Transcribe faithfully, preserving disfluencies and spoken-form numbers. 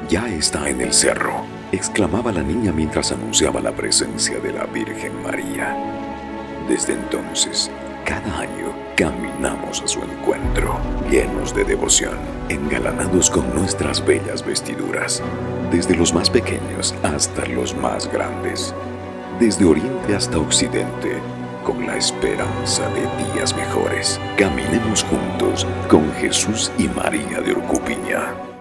Ya está en el cerro, exclamaba la niña mientras anunciaba la presencia de la Virgen María. Desde entonces, cada año caminamos a su encuentro, llenos de devoción, engalanados con nuestras bellas vestiduras, desde los más pequeños hasta los más grandes, desde oriente hasta occidente, con la esperanza de días mejores. Caminemos juntos con Jesús y María de Orcupiña.